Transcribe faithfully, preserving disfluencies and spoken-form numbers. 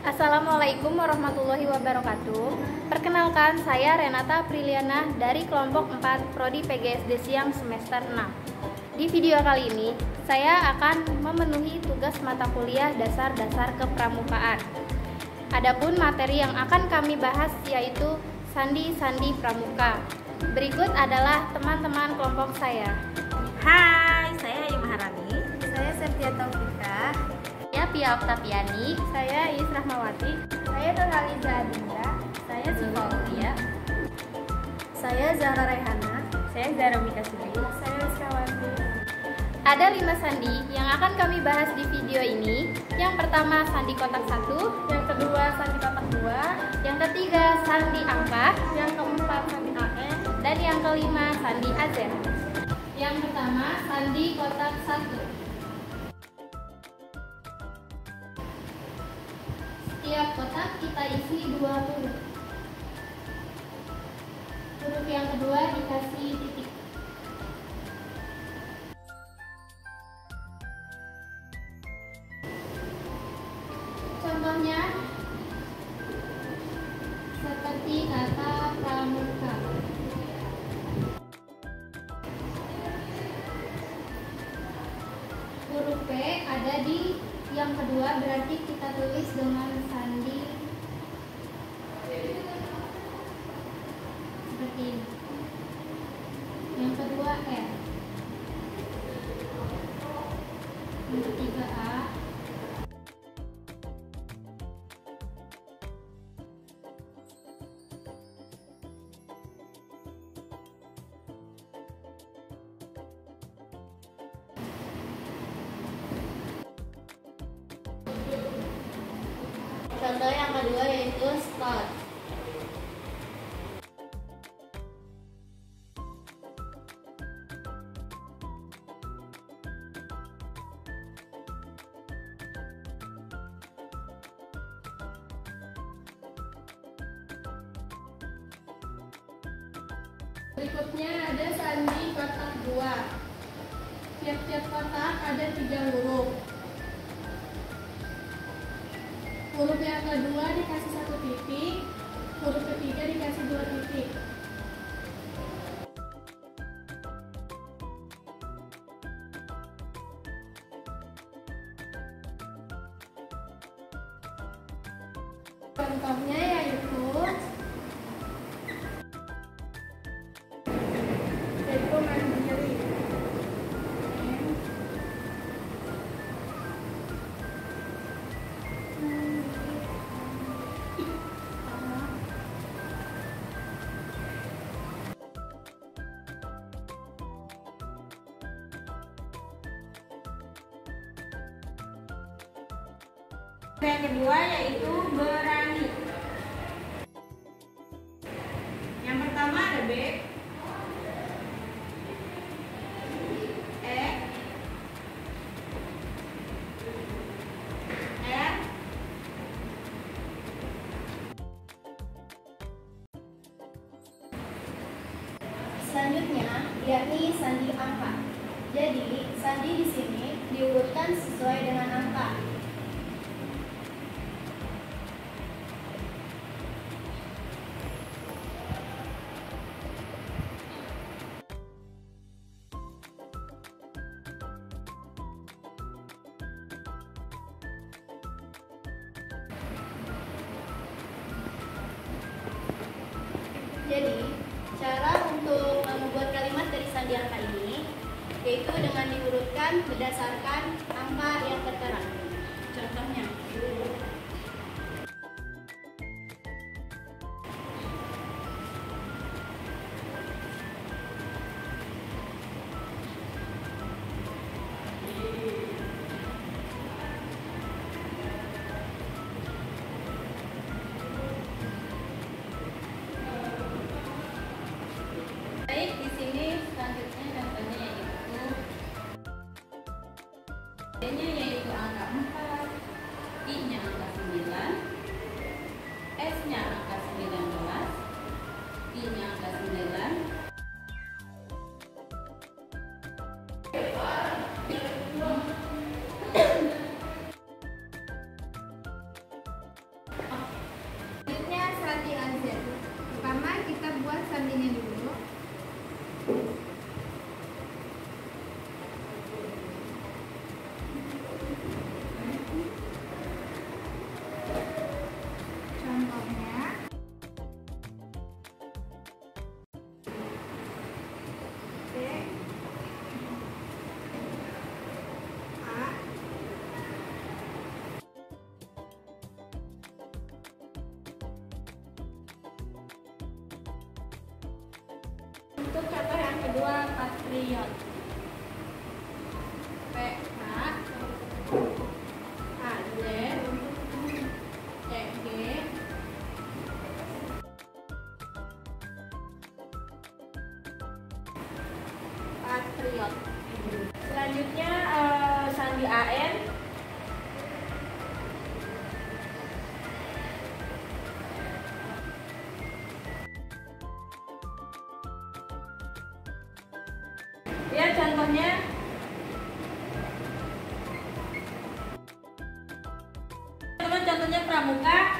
Assalamualaikum warahmatullahi wabarakatuh. Perkenalkan, saya Renata Priliana dari kelompok empat Prodi P G S D Siang semester enam. Di video kali ini, saya akan memenuhi tugas mata kuliah dasar-dasar kepramukaan. Adapun materi yang akan kami bahas yaitu sandi-sandi pramuka. Berikut adalah teman-teman kelompok saya. Hai, saya Ayu Maharani. Saya Septia Taufika. Saya Pia Oktaviani. Saya Is Rahmawati. Saya Nurhaliza Adinda. Saya Siva Aulia. Saya Zahra Raihana. Saya Zara Mika Sudri. Saya Rizkawati. Ada lima sandi yang akan kami bahas di video ini. Yang pertama sandi kotak satu, Yang kedua sandi kotak dua. yang ketiga sandi angka, Yang keempat sandi A N. dan yang kelima sandi A Z. Yang pertama sandi kotak satu. Setiap kotak kita isi dua huruf. Huruf yang kedua dikasih titik. Contohnya seperti kata pramuka. Huruf P ada di yang kedua, berarti kita tulis dengan sandi seperti ini. Yang kedua R. Yang ketiga A. Contoh yang kedua yaitu start. Berikutnya ada sandi kotak dua. Tiap-tiap kotak ada tiga huruf. Huruf yang kedua dikasih satu titik, huruf ketiga dikasih dua titik. Contohnya yaitu yaitu mandiri. Yang kedua yaitu berani. Yang pertama ada B, E, R, selanjutnya yakni sandi angka. Jadi sandi di sini diurutkan sesuai dengan angka. Jadi, cara untuk membuat kalimat dari sandi angka ini yaitu dengan diurutkan berdasarkan angka yang tertera. Contohnya, baik, di sini selanjutnya contohnya yaitu D-nya yaitu angka empat, sandinya dulu. Contohnya B, A, untuk contoh yang kedua, patriot. P, A, A, Z, E, G, patriot. Selanjutnya eh, sandi A N. Ya, contohnya teman contohnya pramuka.